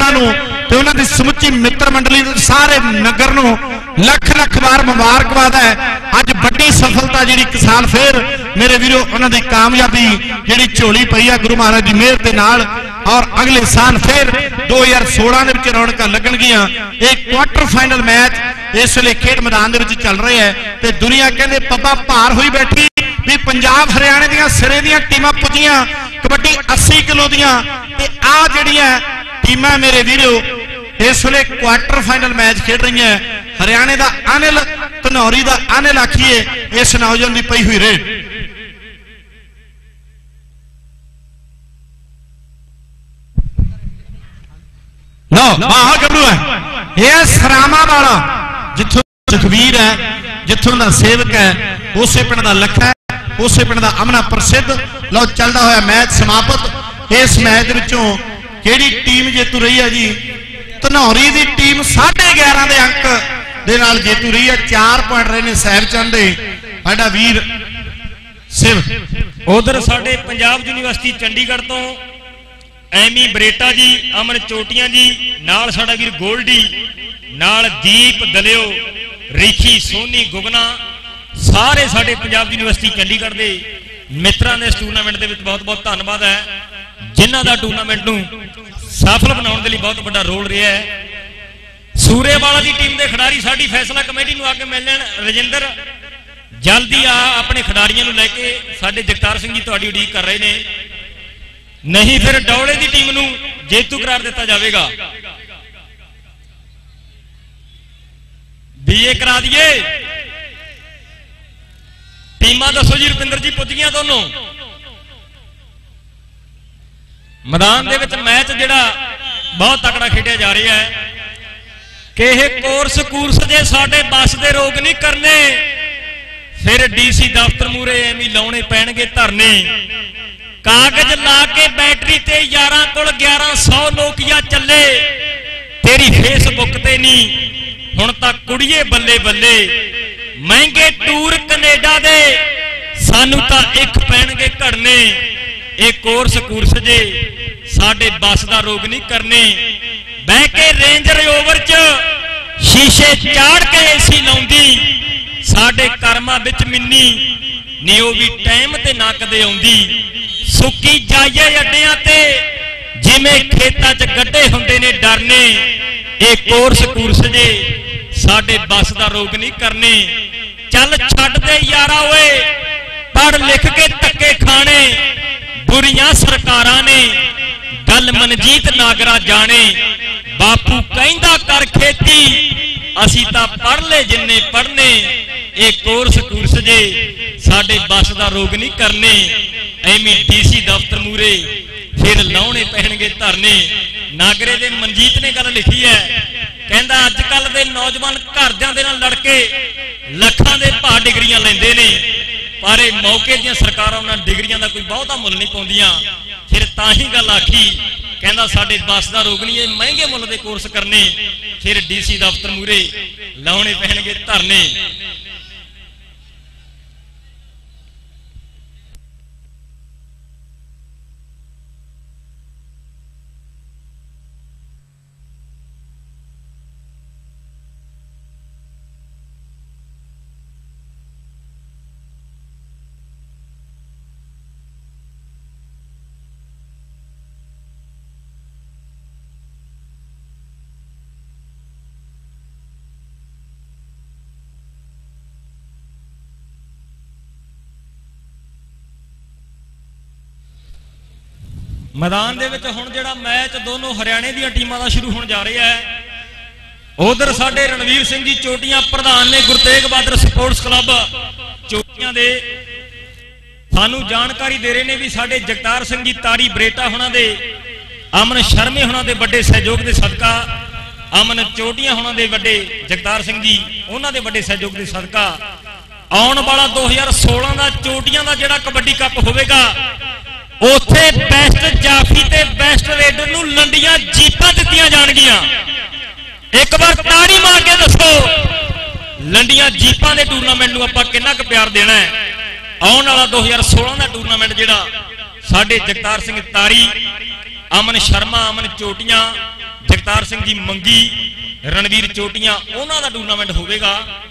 ਉਹਨਾਂ ਨੂੰ ਤੇ ਉਹਨਾਂ ਦੀ ਸਮੁੱਚੀ ਮਿੱਤਰ ਮੰਡਲੀ ਸਾਰੇ ਨਗਰ ਨੂੰ ਲੱਖ ਲੱਖ ਵਾਰ ਮੁਬਾਰਕਬਾਦ ਹੈ। ਅੱਜ ਵੱਡੀ ਸਫਲਤਾ ਜਿਹੜੀ ਇੱਕ ਸਾਲ ਫੇਰ ਮੇਰੇ ਵੀਰੋ ਉਹਨਾਂ ਦੀ ਕਾਮਯਾਬੀ ਜਿਹੜੀ ਝੋਲੀ ਪਈ ਆ ਗੁਰੂ ਮਹਾਰਾਜ ਦੀ ਮਿਹਰ ਦੇ ਨਾਲ। और अगले साल फिर 2016 के रौनक लगणगियां। एक क्वार्टर फाइनल मैच इस वे खेड मैदान चल रहे हैं तो दुनिया कहते पब्बा भार हुई बैठी भी पंजाब हरियाणे दियां सिरे दियां टीमां पुजियां कबड्डी 80 किलो दियां ते आ जिहड़ियां टीमां मेरे वीरो इस वे क्वार्टर फाइनल मैच खेड रही हैं। हरियाणे का अनिल धनौरी का अनिल आखिए इस नौजवान की पई हुई रेड गबरू है यह सरामा वाला जिथों सुखवीर है जिथों का सेवक है उस पिंड का लखा है उस पिंड का अमना प्रसिद्ध। लो चलता हुआ मैच समाप्त। इस मैच केड़ी टीम जेतू रही है जी धनौरी की टीम 11.5 के अंक दे नाल जेतू रही है। 4 पॉइंट रहे ने साहिबचंद साडा वीर सिव। उधर साडे पंजाब यूनिवर्सिटी चंडीगढ़ तो एमी बरेटा जी अमन चोटियां जी नाल साडा वीर गोल्डी नाल दीप दलियो रेखी सोनी गुगना सारे साडे पंजाब यूनिवर्सिटी चंडीगढ़ के मित्रां ने इस टूरनामेंट दे विच बहुत बहुत धन्नवाद है जिन्हां दा टूरनामेंट नूं सफल बनाउण दे लई बहुत बड़ा रोल रहा है। सूरेवाला की टीम के खिडारी साडी फैसला कमेटी नूं आके मिल लैण। रजिंदर जल्दी आ अपने खिडारियां नूं लैके साडे जगतार सिंह जी तुहाडी उडीक कर रहे ने नहीं फिर डौले की टीम नूं जेतू करार दिता जाएगा। बीए करा दिए टीमां दसो जी। रुपिंदर जी पुज गई दोनों मैदान दे विच मैच जिहड़ा बहुत तकड़ा खेडिया जा रहा है कि यह कोर्स कूर्स जे साडे बस दे रोग नहीं करने फिर डीसी दफ्तर मूहरे एवं लाने पैणगे धरने। कागज ला के बैटरी ते 11 कोल 1100 नोकिया चले तेरी फेसबुक ते नहीं हुण तक कुड़िए बल्ले बल्ले महंगे टूर कनेडा दे सानू तां एक पैणगे घड़ने। एक कोर्स कूर्स जे साडे बस दा रोग नहीं करने। बह के रेंज रोवर च शीशे चाड़ के एसी लाउंदी साडे कर्मां विच मिन्नी नी ओ भी टाइम ते ना कदे आउंदी। सुकी जाइए अड्डियां ते जिवें खेतां च गड्ढे हुंदे ने डरने। एक कोर्स कूर्स जे साडे बस दा रोग नहीं करने। चल छड्ड दे यारा ओए पढ़ लिख के धक्के खाने बुरियां सरकारां ने गल मनजीत नागरा जाने। बापू कहंदा कर खेती असी तां पढ़ ले जिन्ने पढ़ने। एक कोर्स कूर्स जे साडे बस दा रोग नहीं करने। एमी डीसी दफ्तर मूरे फिर लाने पैणगे धरने। नागरे दे मनजीत ने गल लिखी है कहंदा अजकल दे नौजवान घरदियां दे नाल लड़के लखां दे भाव डिग्रियां लैंदे ने पर मौके दीयां सरकारां उन्हां डिग्रियां दा कोई बहुता मुल नहीं पाउंदियां। फिर तां ही गल आखी कहंदा साडे बस दा रोग नहीं महंगे मुल दे कोर्स करने फिर डीसी दफ्तर मूरे लाने पैणगे धरने। मैदान दे विच हुण जिहड़ा मैच दोनों हरियाणे दी टीमां दा शुरू होण जा रहा है। उधर साडे रणवीर सिंह जी चोटियां प्रधान ने गुरु तेग बहादुर स्पोर्ट्स क्लब चोटियां दे सानू जानकारी दे रहे ने भी साडे जगतार सिंह जी तारी बरेटा होना दे अमन शर्मे होना दे बड़े सहयोग के सदका अमन चोटियां होना दे बड़े जगतार सिंह जी उन्हां दे बड़े सहयोग के सदका आउण वाला 2016 का चोटियां का जिहड़ा कबड्डी कप होवेगा उत्थे बेस्ट जाफी ते बेस्ट रेडर नूं लंडियां जीतां दित्तियां जाणगियां। एक बार ताड़ी मार के दसो लंडियां जीपां दे टूरनामेंट नूं आपां किन्ना क प्यार देना है। आउण वाला 2016 का टूरनामेंट जिहड़ा साडे जगतार सिंह तारी अमन शर्मा अमन चोटियां ਜਗਤਾਰ ਸਿੰਘ ਜੀ ਮੰਗੀ, ਰਣਵੀਰ ਚੋਟੀਆਂ, ਉਹਨਾਂ ਦਾ ਟੂਰਨਾਮੈਂਟ ਹੋਵੇਗਾ।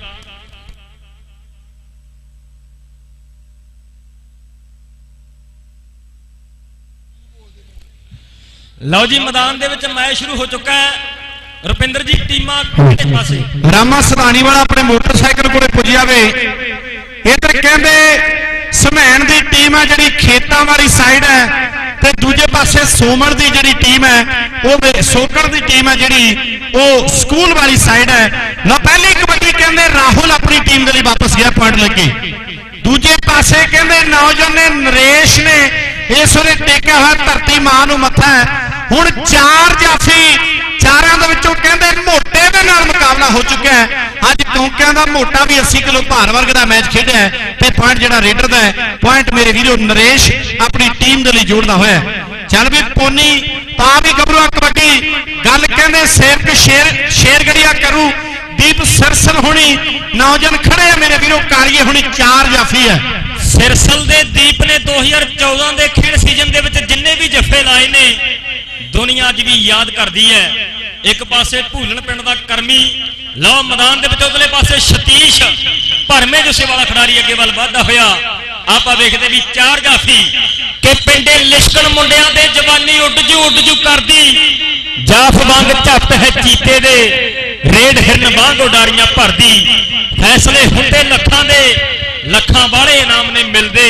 ਲਓ ਜੀ, ਮੈਦਾਨ ਦੇ ਵਿੱਚ ਮੈਚ ਸ਼ੁਰੂ ਹੋ ਚੁੱਕਾ ਹੈ। ਰੁਪਿੰਦਰ ਜੀ ਟੀਮਾਂ ਕਿਹੜੇ ਪਾਸੇ? ਰਾਮਾ ਸਦਾਨੀ ਵਾਲਾ ਆਪਣੇ ਮੋਟਰਸਾਈਕਲ ਕੋਲੇ ਪੁੱਜਿਆ ਵੇ। ਇਧਰ ਕਹਿੰਦੇ ਸਮੈਣ ਦੀ ਟੀਮ ਹੈ ਜਿਹੜੀ ਖੇਤਾਂ ਵਾਲੀ ਸਾਈਡ ਹੈ, ਤੇ ਦੂਜੇ ਪਾਸੇ ਸੋਮਣ ਦੀ ਜਿਹੜੀ ਟੀਮ ਹੈ ਉਹ ਸੋਕੜ ਦੀ ਟੀਮ ਹੈ ਜਿਹੜੀ ਉਹ ਸਕੂਲ ਵਾਲੀ ਸਾਈਡ ਹੈ। ਲਓ ਪਹਿਲੀ ਕਬੱਡੀ ਕਹਿੰਦੇ ਰਾਹੁਲ ਆਪਣੀ ਟੀਮ ਦੇ ਲਈ ਵਾਪਸ ਗਿਆ ਪੁਆਇੰਟ ਲੈ ਕੇ। ਦੂਜੇ ਪਾਸੇ ਕਹਿੰਦੇ ਨੌਜਵਾਨ ਨੇ ਨਰੇਸ਼ ਨੇ ਇਸ ਵੇਲੇ ਟੇਕਿਆ ਹੋਇਆ ਧਰਤੀ ਮਾਂ ਨੂੰ ਮੱਥਾ ਹੈ। ਹੁਣ 4 ਜਾਫੀ, ਚਾਰਾਂ ਦੇ ਵਿੱਚੋਂ ਕਹਿੰਦੇ ਮੋਟੇ ਦੇ ਨਾਲ ਮੁਕਾਬਲਾ ਹੋ ਚੁੱਕਿਆ ਹੈ। ਅੱਜ ਟੋਂਕਿਆਂ ਦਾ ਮੋਟਾ ਵੀ 80 ਕਿਲੋ ਭਾਰ ਵਰਗ ਦਾ ਮੈਚ ਖੇਡਿਆ ਹੈ ਤੇ ਪੁਆਇੰਟ ਜਿਹੜਾ ਰੇਡਰ ਦਾ ਹੈ, ਪੁਆਇੰਟ ਮੇਰੇ ਵੀਰੋ ਨਰੇਸ਼ ਆਪਣੀ ਟੀਮ ਦੇ ਲਈ ਜੋੜਦਾ ਹੋਇਆ। ਚੱਲ ਵੀ ਪੋਨੀ ਪਾ ਵੀ ਗੱਭਰੂ ਕਬੱਡੀ, ਗੱਲ ਕਹਿੰਦੇ ਸੇਵਕ ਸ਼ੇਰਗੜੀਆ ਕਰੂ, ਦੀਪ ਸਿਰਸਲ ਹੋਣੀ ਨੌਜਵਾਨ ਖੜੇ ਆ ਮੇਰੇ ਵੀਰੋ, ਕਾਰੀਏ ਹੋਣੀ 4 ਜਾਫੀ ਹੈ। ਸਿਰਸਲ ਦੇ ਦੀਪ ਨੇ 2014 ਦੇ ਖੇਡ ਸੀਜ਼ਨ ਦੇ ਵਿੱਚ ਜਿੰਨੇ ਵੀ ਜੱਫੇ ਲਾਏ ਨੇ ਦੁਨੀਆ ਅੱਜ ਵੀ ਯਾਦ ਕਰਦੀ ਹੈ। ਇੱਕ ਪਾਸੇ ਭੂਲਣ ਪਿੰਡ ਦਾ ਕਰਮੀ, ਲਓ ਮੈਦਾਨ ਦੇ ਵਿੱਚ ਉਧਰਲੇ ਪਾਸੇ ਸਤੀਸ਼ ਭਰਮੇ ਜੁਸੇ ਵਾਲਾ ਖਿਡਾਰੀ ਅੱਗੇ ਵੱਲ ਵਧਦਾ ਹੋਇਆ। ਆਪਾਂ ਵੇਖਦੇ ਵੀ 4 ਜਾਫੀ ਕਿ ਪਿੰਡੇ ਲਿਸ਼ਕਣ ਮੁੰਡਿਆਂ ਦੇ ਜਵਾਨੀ ਉੱਡ ਜੂ ਕਰਦੀ, ਜਾਫ ਵਾਂਗ ਝੱਟ ਹੈ ਚੀਤੇ ਦੇ, ਰੇਡ ਹਿਰਨ ਵਾਂਗ ਉਡਾਰੀਆਂ ਭਰਦੀ, ਫੈਸਲੇ ਹੁੰਦੇ ਲੱਖਾਂ ਦੇ, ਲੱਖਾਂ ਵਾਲੇ ਇਨਾਮ ਨੇ ਮਿਲਦੇ,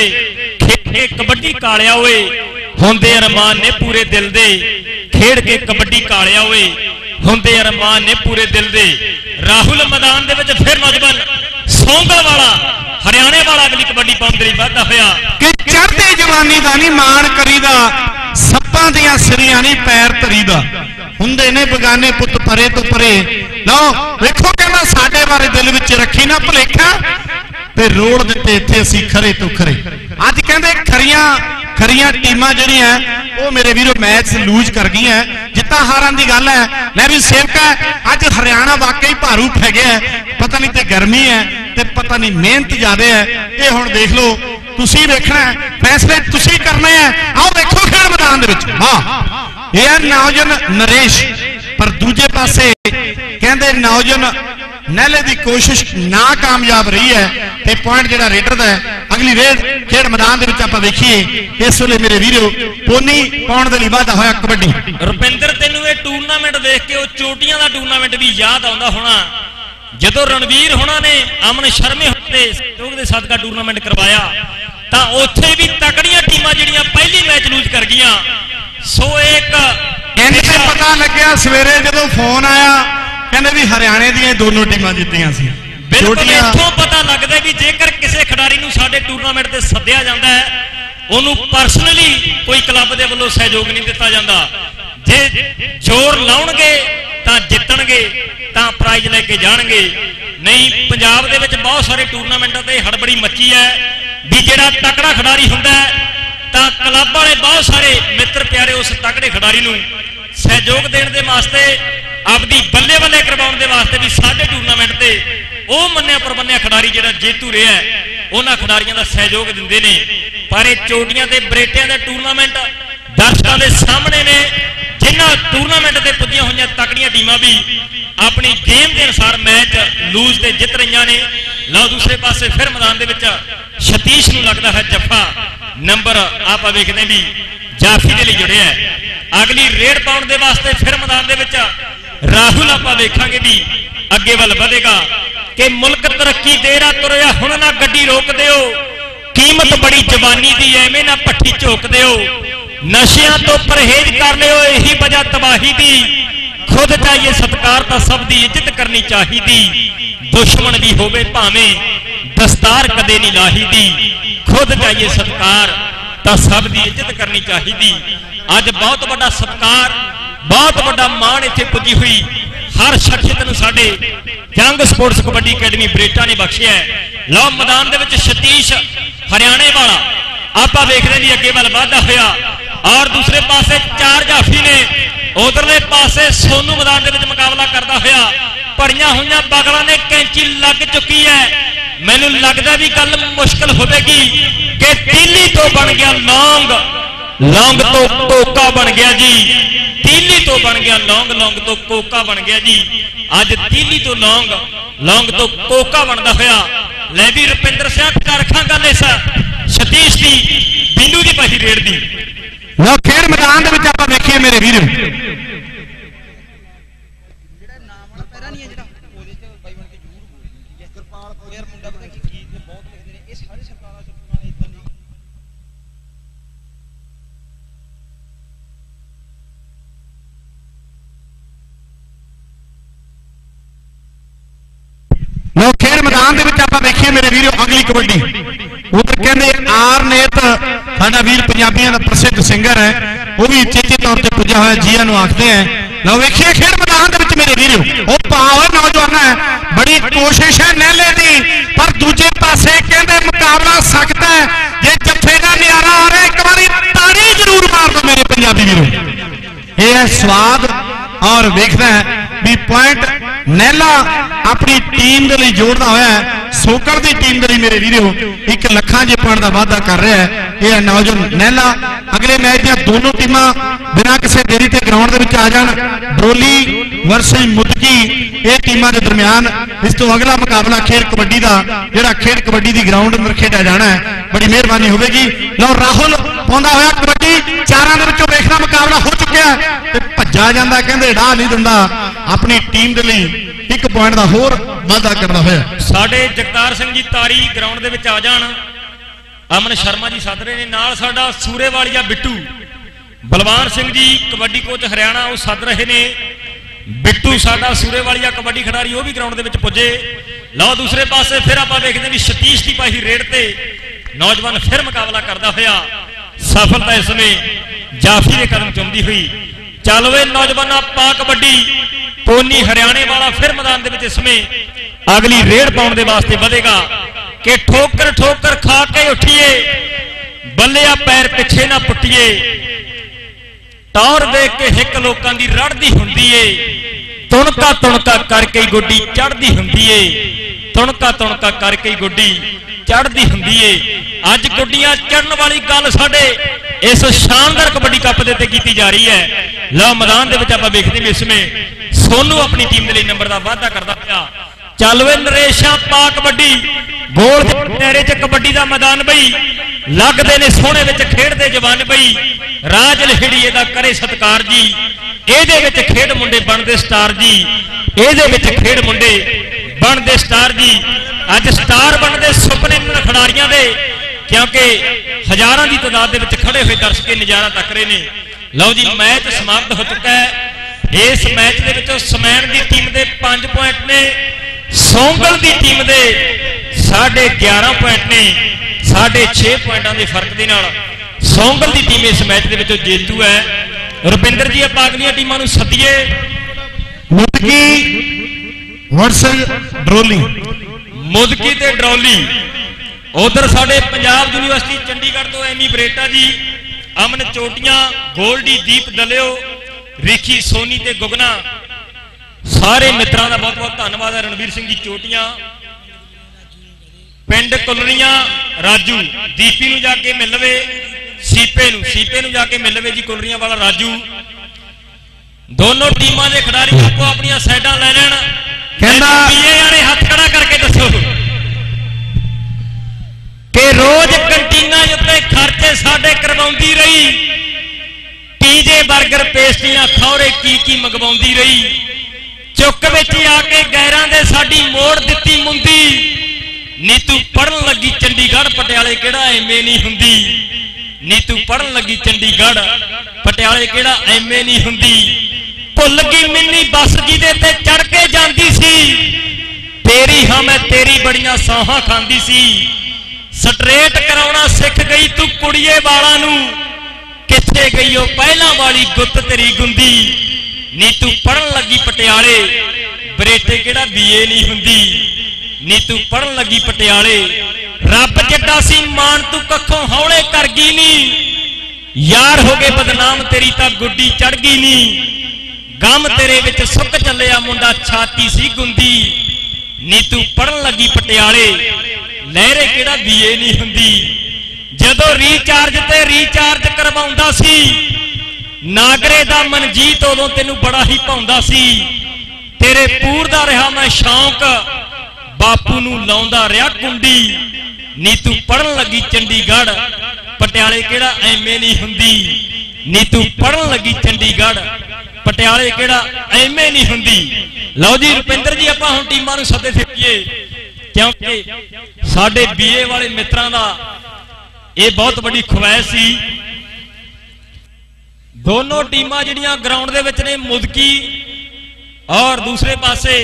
ਖੇਡ ਕਬੱਡੀ ਕਾਲਿਆ ਓਏ ਹੁੰਦੇ ਅਰਮਾਨ ਨੇ ਪੂਰੇ ਦਿਲ ਦੇ, ਖੇਡ ਕੇ ਕਬੱਡੀ ਕਾਲਿਆ ਓਏ ਹੁੰਦੇ ਅਰਮਾਨ ਨੇ ਪੂਰੇ ਦਿਲ ਦੇ। ਰਾਹੁਲ ਮੈਦਾਨ ਦੇ ਵਿੱਚ ਫਿਰ ਨੌਜਵਾਨ ਸੌਂਗਲ ਵਾਲਾ ਹਰਿਆਣੇ ਵਾਲਾ ਅਗਲੀ ਕਬੱਡੀ ਪਾਉਣ ਦੇ ਲਈ ਵਧਦਾ ਹੋਇਆ ਕਿ ਚੜ੍ਹਦੀ ਜਵਾਨੀ ਦਾ ਨਹੀਂ ਮਾਣ ਕਰੀਦਾ, ਸੱਪਾਂ ਦੀਆਂ ਸਿਰੀਆਂ ਨਹੀਂ ਪੈਰ ਧਰੀਦਾ, ਹੁੰਦੇ ਨੇ ਬਗਾਨੇ ਪੁੱਤ ਪਰੇ ਤੋਂ ਪਰੇ। ਲਓ ਵੇਖੋ ਕਹਿੰਦਾ ਸਾਡੇ ਬਾਰੇ ਦਿਲ ਵਿੱਚ ਰੱਖੀ ਨਾ ਭੁਲੇਖਾ, ਤੇ ਰੋੜ ਦਿੱਤੇ ਇੱਥੇ ਅਸੀਂ ਖਰੇ ਤੋਂ ਖਰੇ। ਅੱਜ ਕਹਿੰਦੇ ਖਰੀਆਂ ਟੀਮਾਂ ਜਿਹੜੀਆਂ ਉਹ ਮੇਰੇ ਵੀਰੋ ਮੈਚ ਲੂਜ਼ ਕਰ ਗਈਆਂ। ਜਿੱਤਾਂ ਹਾਰਾਂ ਦੀ ਗੱਲ ਹੈ। ਲੈ ਵੀ ਸੇਵਕਾ ਅੱਜ ਹਰਿਆਣਾ ਵਾਕਈ ਭਾਰੂ ਪੈ ਗਿਆ, ਪਤਾ ਨਹੀਂ ਤੇ ਗਰਮੀ ਹੈ ਤੇ ਪਤਾ ਨਹੀਂ ਮਿਹਨਤ ਜ਼ਿਆਦਾ ਹੈ। ਇਹ ਹੁਣ ਦੇਖ ਲਓ, ਤੁਸੀਂ ਵੇਖਣਾ, ਫੈਸਲੇ ਤੁਸੀਂ ਕਰਨੇ ਆ। ਆਓ ਵੇਖੋ ਖੇਡ ਮੈਦਾਨ ਦੇ ਵਿੱਚ। ਹਾਂ ਇਹ ਹੈ ਨੌਜਵਾਨ ਨਰੇਸ਼, ਪਰ ਦੂਜੇ ਪਾਸੇ ਕਹਿੰਦੇ ਨੌਜਵਾਨ ਨਹਿਲੇ ਦੀ ਕੋਸ਼ਿਸ਼ ਨਾਕਾਮਯਾਬ ਰਹੀ ਹੈ ਤੇ ਪੁਆਇੰਟ ਜਿਹੜਾ ਰੇਡਰ ਦਾ ਹੈ। ਅਗਲੀ ਰੇਡ ਖੇਡ ਮੈਦਾਨ ਦੇ ਵਿੱਚ ਆਪਾਂ ਵੇਖੀਏ, ਇਸ ਵੇਲੇ ਮੇਰੇ ਵੀਰੋ ਪੋਨੀ ਪਾਉਣ ਦੇ ਲਈ ਵਾਧਾ ਹੋਇਆ ਕਬੱਡੀ। ਰੁਪਿੰਦਰ ਤੈਨੂੰ ਇਹ ਟੂਰਨਾਮੈਂਟ ਦੇਖ ਕੇ ਉਹ ਚੋਟੀਆਂ ਦਾ ਟੂਰਨਾਮੈਂਟ ਵੀ ਯਾਦ ਆਉਂਦਾ ਹੋਣਾ, ਜਦੋਂ ਰਣਵੀਰ ਹੋਣਾ ਨੇ ਅਮਨ ਸ਼ਰਮੇ ਦੇ ਸਹਿਯੋਗ ਦੇ ਸਦਕਾ ਟੂਰਨਾਮੈਂਟ ਕਰਵਾਇਆ, ਤਾਂ ਉੱਥੇ ਵੀ ਤਕੜੀਆਂ ਟੀਮਾਂ ਜਿਹੜੀਆਂ ਪਹਿਲੀ ਮੈਚ ਲੂਜ਼ ਕਰ ਗਈਆਂ। ਸੋ ਇੱਕ ਇੰਜ ਤੇ ਪਤਾ ਲੱਗਿਆ ਸਵੇਰੇ ਜਦੋਂ ਫੋਨ ਆਇਆ, ਕਹਿੰਦੇ ਵੀ ਹਰਿਆਣੇ ਦੀਆਂ ਦੋਨੋਂ ਟੀਮਾਂ ਜਿੱਤੀਆਂ ਸੀ। ਬਿਲਕੁਲ ਇੱਥੋਂ ਪਤਾ ਲੱਗਦਾ ਵੀ ਜੇਕਰ ਕਿਸੇ ਖਿਡਾਰੀ ਨੂੰ ਸਾਡੇ ਟੂਰਨਾਮੈਂਟ ਤੇ ਸੱਦਿਆ ਜਾਂਦਾ ਹੈ, ਉਹਨੂੰ ਪਰਸਨਲੀ ਕੋਈ ਕਲੱਬ ਦੇ ਵੱਲੋਂ ਸਹਿਯੋਗ ਨਹੀਂ ਦਿੱਤਾ ਜਾਂਦਾ। ਜੇ ਜ਼ੋਰ ਲਾਉਣਗੇ ਤਾਂ ਜਿੱਤਣਗੇ, ਤਾਂ ਪ੍ਰਾਈਜ਼ ਲੈ ਕੇ ਜਾਣਗੇ। ਨਹੀਂ, ਪੰਜਾਬ ਦੇ ਵਿੱਚ ਬਹੁਤ ਸਾਰੇ ਟੂਰਨਾਮੈਂਟਾਂ ਤੇ ਹੜਬੜੀ ਮੱਚੀ ਹੈ ਵੀ ਜਿਹੜਾ ਤਕੜਾ ਖਿਡਾਰੀ ਹੁੰਦਾ ਤਾਂ ਕਲੱਬ ਵਾਲੇ ਬਹੁਤ ਸਾਰੇ ਮਿੱਤਰ ਪਿਆਰੇ ਉਸ ਤਕੜੇ ਖਿਡਾਰੀ ਨੂੰ ਸਹਿਯੋਗ ਦੇਣ ਦੇ ਵਾਸਤੇ, ਆਪਦੀ ਬੱਲੇ ਬੱਲੇ ਕਰਵਾਉਣ ਦੇ ਵਾਸਤੇ ਵੀ ਸਾਡੇ ਟੂਰਨਾਮੈਂਟ ਤੇ ਉਹ ਮੰਨਿਆ ਪ੍ਰਮੰਨਿਆ ਖਿਡਾਰੀ ਜਿਹੜਾ ਜੇਤੂ ਰਿਹਾ ਉਹਨਾਂ ਖਿਡਾਰੀਆਂ ਦਾ ਸਹਿਯੋਗ ਦਿੰਦੇ ਨੇ। ਪਰ ਇਹ ਚੋਟੀਆਂ ਤੇ ਬਰੇਟਿਆਂ ਦੇ ਟੂਰਨਾਮੈਂਟ ਦਰਸ਼ਕਾਂ ਦੇ ਸਾਹਮਣੇ ਨੇ, ਜਿਨ੍ਹਾਂ ਟੂਰਨਾਮੈਂਟ ਤੇ ਪੁੱਜੀਆਂ ਹੋਈਆਂ ਤਕੜੀਆਂ ਟੀਮਾਂ ਵੀ ਆਪਣੀ ਗੇਮ ਦੇ ਅਨੁਸਾਰ ਮੈਚ ਲੂਜ਼ ਤੇ ਜਿੱਤ ਰਹੀਆਂ ਨੇ। ਲਓ ਦੂਸਰੇ ਪਾਸੇ ਫਿਰ ਮੈਦਾਨ ਦੇ ਵਿੱਚ ਸਤੀਸ਼ ਨੂੰ ਲੱਗਦਾ ਹੈ ਜੱਫਾ ਨੰਬਰ, ਆਪਾਂ ਵੇਖਦੇ ਵੀ ਜਾਫੀ ਦੇ ਲਈ ਜੁੜਿਆ। ਅਗਲੀ ਰੇਡ ਪਾਉਣ ਦੇ ਵਾਸਤੇ ਫਿਰ ਮੈਦਾਨ ਦੇ ਵਿੱਚ ਰਾਹੁਲ ਆਪਾਂ ਵੇਖਾਂਗੇ ਵੀ ਅੱਗੇ ਵੱਲ ਵਧੇਗਾ ਕਿ ਮੁਲਕ ਤਰੱਕੀ ਦੇਰਾ ਤੁਰਿਆ ਹੁਣ ਨਾ ਗੱਡੀ ਰੋਕ ਦਿਓ, ਕੀਮਤ ਬੜੀ ਜਵਾਨੀ ਦੀ ਐਵੇਂ ਨਾ ਪੱਠੀ ਝੋਕ ਦਿਓ, ਨਸ਼ਿਆਂ ਤੋਂ ਪਰਹੇਜ਼ ਕਰ ਲਿਓ ਇਹੀ ਵਜ੍ਹਾ ਤਬਾਹੀ ਦੀ, ਖੁਦ ਚਾਹੀਏ ਸਤਿਕਾਰ ਤਾਂ ਸਭ ਦੀ ਇੱਜ਼ਤ ਕਰਨੀ ਚਾਹੀਦੀ, ਦੁਸ਼ਮਣ ਵੀ ਹੋਵੇ ਭਾਵੇਂ ਦਸਤਾਰ ਕਦੇ ਨਹੀਂ ਲਾਹੀਦੀ, ਖੁਦ ਚਾਹੀਏ ਸਤਿਕਾਰ ਤਾਂ ਸਭ ਦੀ ਇੱਜ਼ਤ ਕਰਨੀ ਚਾਹੀਦੀ। ਅੱਜ ਬਹੁਤ ਵੱਡਾ ਸਤਿਕਾਰ, ਬਹੁਤ ਵੱਡਾ ਮਾਣ ਇੱਥੇ ਪੁੱਜੀ ਹੋਈ ਹਰ ਸ਼ਖਸੀਅਤ ਨੂੰ ਸਾਡੇ ਜੰਗ ਸਪੋਰਟਸ ਕਬੱਡੀ ਅਕੈਡਮੀ ਬਰੇਟਾ ਨੇ ਬਖਸ਼ਿਆ। ਲਓ ਮੈਦਾਨ ਦੇ ਵਿੱਚ ਸਤੀਸ਼ ਹਰਿਆਣੇ ਵਾਲਾ ਆਪਾਂ ਵੇਖਦੇ ਵੀ ਅੱਗੇ ਵੱਲ ਵਧਦਾ ਹੋਇਆ, ਔਰ ਦੂਸਰੇ ਪਾਸੇ 4 ਜਾਫੀ ਨੇ, ਉਧਰਲੇ ਪਾਸੇ ਸੋਨੂ ਮੈਦਾਨ ਦੇ ਵਿੱਚ ਮੁਕਾਬਲਾ ਕਰਦਾ ਹੋਇਆ। ਭਰੀਆਂ ਹੋਈਆਂ ਬਗਲਾਂ ਨੇ ਕੈਂਚੀ ਲੱਗ ਚੁੱਕੀ ਹੈ। ਮੈਨੂੰ ਲੱਗਦਾ ਵੀ ਗੱਲ ਮੁਸ਼ਕਲ ਹੋਵੇਗੀ ਕਿ ਤੀਲੀ ਤੋਂ ਬਣ ਗਿਆ ਲੌਂਗ, ਲੌਂਗ ਤੋਂ ਟੋਕਾ ਬਣ ਗਿਆ ਜੀ, ਤੀਲੀ ਤੋਂ ਬਣ ਗਿਆ ਲੌਂਗ, ਲੌਂਗ ਤੋਂ ਕੋਕਾ ਬਣ ਗਿਆ ਜੀ। ਅੱਜ ਤੀਲੀ ਤੋਂ ਲੌਂਗ, ਲੌਂਗ ਤੋਂ ਕੋਕਾ ਬਣਦਾ ਹੋਇਆ। ਲੈ ਵੀ ਰੁਪਿੰਦਰ ਸਿੰਘ ਕਰ ਰੱਖਾਂ ਗੱਲ ਇਸ ਸਤੀਸ਼ ਦੀ, ਬਿੰਦੂ ਦੀ ਪਾਈ ਰੇਡ ਦੀ। ਲੋ ਖੇਡ ਮੈਦਾਨ ਦੇ ਵਿੱਚ ਆਪਾਂ ਵੇਖੀਏ ਮੇਰੇ ਵੀਰ, ਲੋ ਖੇਡ ਮੈਦਾਨ ਦੇ ਵਿੱਚ ਆਪਾਂ ਵੇਖੀਏ ਮੇਰੇ ਵੀਰੋ ਅਗਲੀ ਕਬੱਡੀ। ਉਧਰ ਕਹਿੰਦੇ ਆਰਨੇਤ ਸਾਡਾ ਵੀਰ ਪੰਜਾਬੀਆਂ ਦਾ ਪ੍ਰਸਿੱਧ ਸਿੰਗਰ ਹੈ, ਉਹ ਵੀ ਚੇਚੇ ਤੌਰ ਤੇ ਪੁੱਜਾ ਹੋਇਆ, ਜੀਆਂ ਨੂੰ ਆਖਦੇ ਆ। ਲਓ ਵੇਖੀਏ ਖੇਡ ਮੈਦਾਨ ਦੇ ਵਿੱਚ ਮੇਰੇ ਵੀਰੋ, ਉਹ ਪਾਵਰ ਨੌਜਵਾਨ ਹੈ, ਬੜੀ ਕੋਸ਼ਿਸ਼ ਹੈ ਨਹਿਲੇ ਦੀ, ਪਰ ਦੂਜੇ ਪਾਸੇ ਕਹਿੰਦੇ ਮੁਕਾਬਲਾ ਸਖਤ ਹੈ। ਜੇ ਜੱਫੇ ਦਾ ਨਿਆਰਾ ਆ ਰਿਹਾ ਇੱਕ ਵਾਰੀ ਤਾੜੀ ਜ਼ਰੂਰ ਮਾਰ ਦਿਓ ਮੇਰੇ ਪੰਜਾਬੀ ਵੀਰੋ। ਇਹ ਹੈ ਸਵਾਦ ਔਰ ਵੇਖਦਾ ਵੀ ਪੁਆਇੰਟ ਨਹਿਲਾ ਆਪਣੀ ਟੀਮ ਦੇ ਲਈ ਜੋੜਦਾ ਹੋਇਆ, ਸੋਕਰ ਦੀ ਟੀਮ ਦੇ ਲਈ ਮੇਰੇ ਵੀਰੋ 1 ਲੱਖਾਂ ਜੇ ਪੁਆਇੰਟ ਦਾ ਵਾਅਦਾ ਕਰ ਰਿਹਾ ਹੈ। ਇਹ ਹੈ ਨੌਜਵਾਨ ਨਹਿਲਾ। ਅਗਲੇ ਮੈਚ ਦੀਆਂ ਦੋਨੋਂ ਟੀਮਾਂ ਬਿਨਾਂ ਕਿਸੇ ਦੇਰੀ ਤੇ ਗਰਾਊਂਡ ਦੇ ਵਿੱਚ ਆ ਜਾਣ। ਡਰੋਲੀ ਵਰਸਸ ਮੁਦਕੀ ਇਹ ਟੀਮਾਂ ਦੇ ਦਰਮਿਆਨ ਇਸ ਤੋਂ ਅਗਲਾ ਮੁਕਾਬਲਾ ਖੇਡ ਕਬੱਡੀ ਦਾ, ਜਿਹੜਾ ਖੇਡ ਕਬੱਡੀ ਦੀ ਗਰਾਊਂਡ ਅੰਦਰ ਖੇਡਿਆ ਜਾਣਾ ਹੈ। ਬੜੀ ਮਿਹਰਬਾਨੀ ਹੋਵੇਗੀ। ਲਓ ਰਾਹੁਲ ਪਾਉਂਦਾ ਹੋਇਆ ਕਬੱਡੀ, ਚਾਰਾਂ ਦੇ ਵਿੱਚੋਂ ਵੇਖਣਾ ਮੁਕਾਬਲਾ ਹੋ ਚੁੱਕਿਆ ਤੇ ਭੱਜਾ ਜਾਂਦਾ, ਕਹਿੰਦੇ ਢਾਹ ਨਹੀਂ ਦਿੰਦਾ, ਆਪਣੀ ਟੀਮ ਦੇ ਲਈ 1 ਪੁਆਇੰਟ ਦਾ ਹੋਰ ਵਾਅਦਾ ਕਰਦਾ ਹੋਇਆ। ਸਾਡੇ ਜਗਤਾਰ ਸਿੰਘ ਜੀ ਤਾਰੀ ਗਰਾਊਂਡ ਦੇ ਵਿੱਚ ਆ ਜਾਣ। ਅਮਨ ਸ਼ਰਮਾ ਜੀ ਸੱਦ ਰਹੇ ਨੇ, ਨਾਲ ਸਾਡਾ ਸੂਰੇ ਵਾਲੀਆ ਬਿੱਟੂ, ਬਲਵਾਨ ਸਿੰਘ ਜੀ ਕਬੱਡੀ ਕੋਚ ਹਰਿਆਣਾ ਉਹ ਸੱਦ ਰਹੇ ਨੇ। ਬਿੱਟੂ ਸਾਡਾ ਸੂਰੇ ਵਾਲੀਆ ਕਬੱਡੀ ਖਿਡਾਰੀ, ਉਹ ਵੀ ਗਰਾਊਂਡ ਦੇ ਵਿੱਚ ਪੁੱਜੇ। ਲਓ ਦੂਸਰੇ ਪਾਸੇ ਫਿਰ ਆਪਾਂ ਵੇਖਦੇ ਵੀ ਸਤੀਸ਼ ਦੀ ਪਾਈ ਰੇਡ ਤੇ ਨੌਜਵਾਨ ਫਿਰ ਮੁਕਾਬਲਾ ਕਰਦਾ ਹੋਇਆ। ਸਫਲਤਾ ਇਸ ਸਮੇਂ ਜਾਫੀ ਦੇ ਕਦਮ ਚੁੰਮਦੀ ਹੋਈ। ਚੱਲ ਵੇ ਨੌਜਵਾਨਾਂ ਪਾ ਕਬੱਡੀ। ਪੋਨੀ ਹਰਿਆਣੇ ਵਾਲਾ ਫਿਰ ਮੈਦਾਨ ਦੇ ਵਿੱਚ ਇਸ ਸਮੇਂ ਅਗਲੀ ਰੇਡ ਪਾਉਣ ਦੇ ਵਾਸਤੇ ਵਧੇਗਾ ਕਿ ਠੋਕਰ ਠੋਕਰ ਖਾ ਕੇ ਉੱਠੀਏ, ਬੱਲਿਆ ਪੈਰ ਪਿੱਛੇ ਨਾ ਪੁੱਟੀਏ। ਟੌਰ ਦੇਖ ਕੇ ਹਿੱਕ ਲੋਕਾਂ ਦੀ ਰੜਦੀ ਹੁੰਦੀ ਏ, ਤੁਣਕਾ ਤੁਣਕਾ ਕਰਕੇ ਗੋਡੀ ਚੜਦੀ ਹੁੰਦੀ ਏ, ਤੁਣਕਾ ਤੁਣਕਾ ਕਰਕੇ ਗੁੱਡੀ ਚੜਦੀ ਹੁੰਦੀ ਏ। ਅੱਜ ਗੁੱਡੀਆਂ ਚੜਨ ਵਾਲੀ ਗੱਲ ਸਾਡੇ ਇਸ ਸ਼ਾਨਦਾਰ ਕਬੱਡੀ ਕੱਪ ਦੇ ਉੱਤੇ ਕੀਤੀ ਜਾ ਰਹੀ ਹੈ। ਲਓ ਮੈਦਾਨ ਦੇ ਵਿੱਚ ਆਪਾਂ ਵੇਖਦੇ ਵੀ ਇਸ ਸਮੇਂ ਸੋਨੂ ਆਪਣੀ ਟੀਮ ਦੇ ਲਈ ਨੰਬਰ ਦਾ ਵਾਅਦਾ ਕਰਦਾ ਪਿਆ। ਚੱਲ ਵੇ ਨਰੇਸ਼ਾਂ ਪਾ ਕਬੱਡੀ, ਗੋਲ ਤੇਰੇ ਚ ਕਬੱਡੀ ਦਾ ਮੈਦਾਨ ਬਈ, ਲੱਗਦੇ ਨੇ ਸੋਹਣੇ ਵਿੱਚ ਖੇਡਦੇ ਜਵਾਨ ਬਈ। ਰਾਜ ਲਹਿੜੀਏ ਦਾ ਕਰੇ ਸਤਿਕਾਰ ਜੀ, ਇਹਦੇ ਵਿੱਚ ਖੇਡ ਮੁੰਡੇ ਬਣਦੇ ਸਟਾਰ ਜੀ, ਇਹਦੇ ਵਿੱਚ ਖੇਡ ਮੁੰਡੇ ਬਣਦੇ ਸਟਾਰ ਜੀ। ਅੱਜ ਸਟਾਰ ਬਣਦੇ ਸੁਪਨੇ ਖਿਡਾਰੀਆਂ ਦੇ, ਕਿਉਂਕਿ ਹਜ਼ਾਰਾਂ ਦੀ ਤਾਦਾਦ ਦੇ ਵਿੱਚ ਖੜੇ ਹੋਏ ਦਰਸ਼ਕ ਨਜ਼ਾਰਾ ਤੱਕ ਰਹੇ ਨੇ। ਲਓ ਜੀ ਮੈਚ ਸਮਾਪਤ ਹੋ ਚੁੱਕਾ ਹੈ। ਇਸ ਮੈਚ ਦੇ ਵਿੱਚੋਂ ਸਮੈਣ ਦੀ ਟੀਮ ਦੇ 5 ਪੁਆਇੰਟ ਨੇ, ਸੋਂਗਲ ਦੀ ਟੀਮ ਦੇ 11.5 ਪੁਆਇੰਟ ਨੇ। 6.5 ਪੁਆਇੰਟਾਂ ਦੇ ਫਰਕ ਦੇ ਨਾਲ ਸੋਂਗਲ ਦੀ ਟੀਮ ਇਸ ਮੈਚ ਦੇ ਵਿੱਚੋਂ ਜੇਤੂ ਹੈ। ਰੁਪਿੰਦਰ ਜੀ ਆਪਾਂ ਅਗਲੀਆਂ ਟੀਮਾਂ ਨੂੰ ਸੱਦੀਏ। ਮੁਦਕੀ ਵਰਸਸ ਡਰੋਲੀ, ਮੁਦਕੀ ਤੇ ਡਰੋਲੀ। ਉਧਰ ਸਾਡੇ ਪੰਜਾਬ ਯੂਨੀਵਰਸਿਟੀ ਚੰਡੀਗੜ੍ਹ ਤੋਂ ਐਮੀ ਬਰੇਟਾ ਜੀ, ਅਮਨ ਚੋਟੀਆਂ, ਗੋਲਡੀ ਦੀਪ ਦਲਿਓ, ਰਿਖੀ ਸੋਨੀ ਤੇ ਗੁਗਨਾ, ਸਾਰੇ ਮਿੱਤਰਾਂ ਦਾ ਬਹੁਤ ਬਹੁਤ ਧੰਨਵਾਦ ਹੈ। ਰਣਵੀਰ ਸਿੰਘ ਜੀ ਚੋਟੀਆਂ, ਪਿੰਡ ਕੁਲਰੀਆਂ ਰਾਜੂ, ਦੀਪੀ ਨੂੰ ਜਾ ਕੇ ਮਿਲ ਲਵੇ, ਸੀਪੇ ਨੂੰ ਜਾ ਕੇ ਮਿਲ ਲਵੇ ਜੀ ਕੁਲਰੀਆਂ ਵਾਲਾ ਰਾਜੂ। ਦੋਨੋਂ ਟੀਮਾਂ ਦੇ ਖਿਡਾਰੀ ਆਪੋ ਆਪਣੀਆਂ ਸਾਈਡਾਂ ਲੈ ਲੈਣ। ਕਹਿੰਦਾ ਪੀਏ ਵਾਲੇ ਹੱਥ ਖੜਾ ਕਰਕੇ ਦੱਸੋ ਕਿ ਰੋਜ਼ ਕੰਟੀਨਾਂ ਉੱਤੇ ਖਰਚੇ ਸਾਡੇ ਕਰਵਾਉਂਦੀ ਰਹੀ, ਪੀਜੇ 버ਗਰ ਪੇਸਟੀਆਂ ਖੌਰੇ ਕੀ ਮੰਗਵਾਉਂਦੀ ਰਹੀ। ਚੁੱਕ ਵਿੱਚ ਆ ਕੇ ਗੈਰਾਂ ਦੇ ਸਾਡੀ ਮੋੜ ਦਿੱਤੀ ਮੁੰਦੀ। ਨੀ ਤੂੰ ਪੜਨ ਲੱਗੀ ਚੰਡੀਗੜ੍ਹ ਪਟਿਆਲੇ ਕਿਹੜਾ ਐਮਏ ਨਹੀਂ ਹੁੰਦੀ, ਨੀ ਤੂੰ ਪੜਨ ਲੱਗੀ ਚੰਡੀਗੜ੍ਹ ਪਟਿਆਲੇ ਕਿਹੜਾ ਐਮਏ ਨਹੀਂ ਹੁੰਦੀ। ਭੁੱਲ ਗਈ ਮਿੰਨੀ ਬੱਸ ਜਿਹਦੇ ਤੇ ਚੜ ਕੇ ਜਾਂਦੀ ਸੀ, ਤੇਰੀ ਹਾਂ ਮੈਂ ਤੇਰੀ ਬੜੀਆਂ ਸੌਹਾਂ ਖਾਂਦੀ ਸੀ। ਸਟਰੇਟ ਕਰਾਉਣਾ ਸਿੱਖ ਗਈ ਤੂੰ ਕੁੜੀਏ ਵਾਲਾਂ ਨੂੰ, ਕਿੱਥੇ ਗਈ ਉਹ ਪਹਿਲਾਂ ਵਾਲੀ ਗੁੱਤ ਤੇਰੀ ਗੁੰਦੀ। ਨੀ ਤੂੰ ਪੜਨ ਲੱਗੀ ਪਟਿਆਲੇ ਬਰੇਟੇ ਕਿਹੜਾ ਬੀਏ ਨਹੀਂ ਹੁੰਦੀ, ਨੀ ਤੂੰ ਪੜਨ ਲੱਗੀ ਪਟਿਆਲੇ ਰੱਬ ਜਿੱਡਾ ਸੀ ਮਾਨ ਤੂੰ ਕੱਖੋਂ ਹੌਲੇ ਕਰ ਗਈ ਨੀ। ਯਾਰ ਹੋ ਗਏ ਬਦਨਾਮ ਤੇਰੀ ਤਾਂ ਗੁੱਡੀ ਚੜ ਗਈ ਨੀ। ਗਮ ਤੇਰੇ ਵਿੱਚ ਸੁੱਕ ਚੱਲਿਆ ਮੁੰਡਾ ਛਾਤੀ ਸੀ ਗੁੰਦੀ। ਨੀ ਤੂੰ ਪੜਨ ਲੱਗੀ ਪਟਿਆਲੇ ਲਹਿਰੇ ਕਿਹੜਾ ਬੀਏ ਨਹੀਂ ਹੁੰਦੀ। ਜਦੋਂ ਰੀਚਾਰਜ ਤੇ ਰੀਚਾਰਜ ਕਰਵਾਉਂਦਾ ਸੀ, नागरे दा मनजीत उदों तेनू बड़ा ही भाउंदा सी। तेरे पूर दा रहा मैं शौक, बापू नू लाउंदा रहा कुंडी। नी तू पढ़न लगी चंडीगढ़, पटियाले केड़ा एमए नहीं हुंदी। नी तू पढ़न लगी चंडीगढ़, पटियाले केड़ा एमए नहीं हुंदी। लो जी रुपिंदर जी, आपां हुण टीमां नू सदे फिरीए, क्योंकि साडे बीए वाले मित्रां दा ये बहुत बड़ी ख्वाहिश सी। दोनों टीमां जिहड़ियां ग्राउंड दे विच ने, मुदकी और दूसरे पासे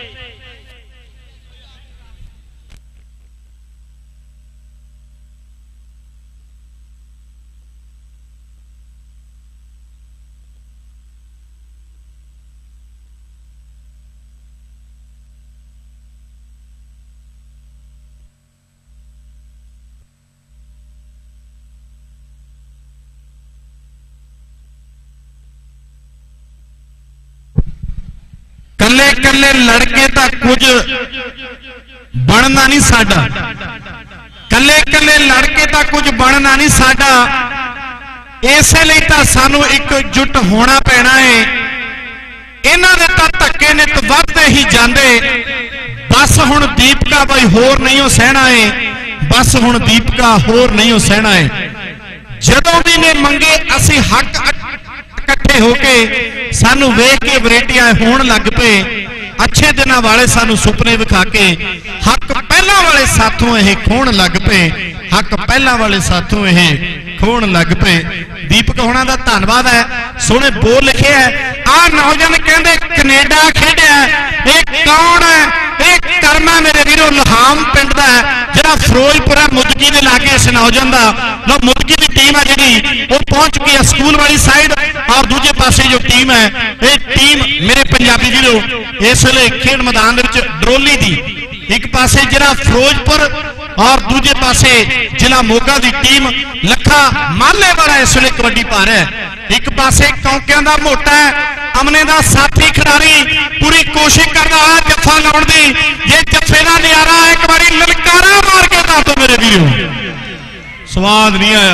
कल्ले कल्ले लड़के तो कुछ बनना नहीं साडा, कल्ले कल्ले लड़के तो कुछ बनना नहीं साडा। इसलिए तो सानू एकजुट होना पैना है। इन्हां दे तां धक्के ने तो वधदे ही जांदे। बस हुण दीपका भाई होर नहीं हो सहना है, बस हुण दीपका होर नहीं हो सहना है। जदों भी ने मंगे असी हक इकट्ठे होके सानू वेख के वरेटियां होण लग पे। अच्छे दिनां वाले सानू सुपने विखा के हक पहला वाले साथों यह खोण लग पे, हक पहला वाले साथों यह खोण लग पे। दीपक होना दा धन्नवाद है, सोहणे बोल लिखे है। आ नौजवान कहंदे कनेडा खेडिया, ये कौन है? ये करमा मेरे वीरो लहाम पिंड दा है, जिहड़ा फिरोजपुरा मुदकी दे लागे इस नौजवान दा। लो मुदकी दी टीम है जिहड़ी वो पहुंच गई है स्कूल वाली साइड, और दूजे पासे जो टीम है ये टीम मेरे पंजाबी वीरो इस वेले खेड मैदान दे विच डरोली दी, एक पासे जिला फिरोजपुर और दूजे पासे जिला मोगा की टीम लखा माले वाला इस वेले कबड्डी पा रहा है। एक पासे कौंकियां दा मोटा है, अमने दा साथी खिडारी पूरी कोशिश कर रहा है जफा लाउण दी। ये जफे का नजारा एक बार ललकारा मार के दस दो मेरे वीरो, स्वाद नहीं आया।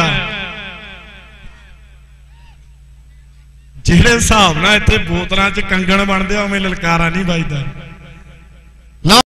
जिहड़े हिसाब नाल इत्थे बोतलां च कंगण बनदे उवें ललकारा नहीं बजदा।